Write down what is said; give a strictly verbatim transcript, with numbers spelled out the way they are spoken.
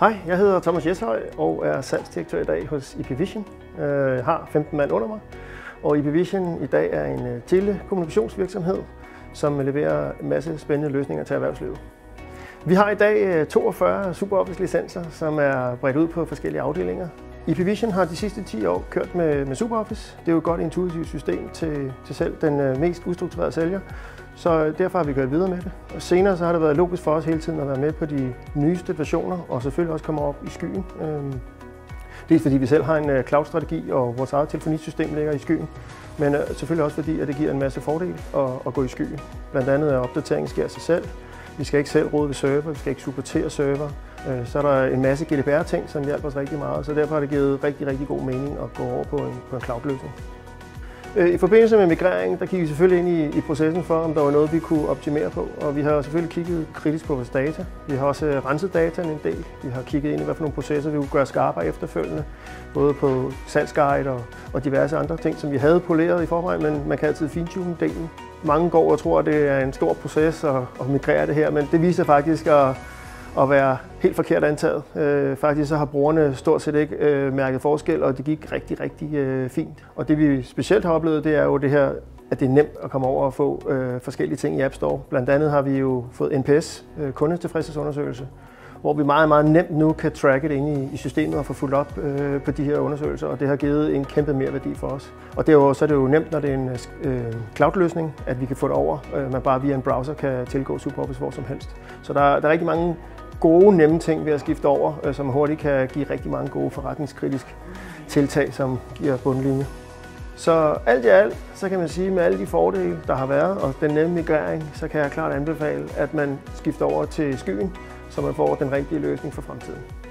Hej, jeg hedder Thomas Jeshøj og er salgsdirektør i dag hos I P Vision. Jeg har femten mand under mig, og I P Vision i dag er en telekommunikationsvirksomhed, som leverer en masse spændende løsninger til erhvervslivet. Vi har i dag toogfyrre SuperOffice licenser, som er bredt ud på forskellige afdelinger. I P Vision har de sidste ti år kørt med, med SuperOffice. Det er jo et godt intuitivt system til, til selv den mest ustrukturerede sælger, så derfor har vi kørt videre med det. Og senere så har det været logisk for os hele tiden at være med på de nyeste versioner, og selvfølgelig også komme op i skyen. Dels fordi vi selv har en cloud-strategi, og vores eget telefonisystem ligger i skyen, men selvfølgelig også fordi, at det giver en masse fordele at, at gå i skyen. Blandt andet at opdateringen sker af sig selv. Vi skal ikke selv rode ved server, vi skal ikke supportere server. Så er der en masse G D P R-ting, som hjælper os rigtig meget, så derfor har det givet rigtig, rigtig god mening at gå over på en, på en cloud-løsning. I forbindelse med migreringen, der kiggede vi selvfølgelig ind i, i processen for, om der var noget, vi kunne optimere på. Og vi har selvfølgelig kigget kritisk på vores data. Vi har også renset dataen en del. Vi har kigget ind i, hvad for nogle processer vi kunne gøre skarpere efterfølgende. Både på salgsguide og, og diverse andre ting, som vi havde poleret i forvejen, men man kan altid fintune delen. Mange går og tror, at det er en stor proces at, at migrere det her, men det viser faktisk at at være helt forkert antaget. Øh, faktisk så har brugerne stort set ikke øh, mærket forskel, og det gik rigtig, rigtig øh, fint. Og det vi specielt har oplevet, det er jo det her, at det er nemt at komme over og få øh, forskellige ting i App Store. Blandt andet har vi jo fået N P S, øh, kundetilfredshedsundersøgelse, hvor vi meget, meget nemt nu kan tracke det inde i, i systemet og få fulgt op øh, på de her undersøgelser, og det har givet en kæmpe mere værdi for os. Og derudover så er det jo nemt, når det er en øh, cloud-løsning, at vi kan få det over. Øh, man bare via en browser kan tilgå SuperOffice hvor som helst. Så der, der er rigtig mange gode, nemme ting ved at skifte over, øh, som hurtigt kan give rigtig mange gode forretningskritiske tiltag, som giver bundlinje. Så alt i alt, så kan man sige, med alle de fordele, der har været, og den nemme migrering, så kan jeg klart anbefale, at man skifter over til skyen, så man får den rigtige løsning for fremtiden.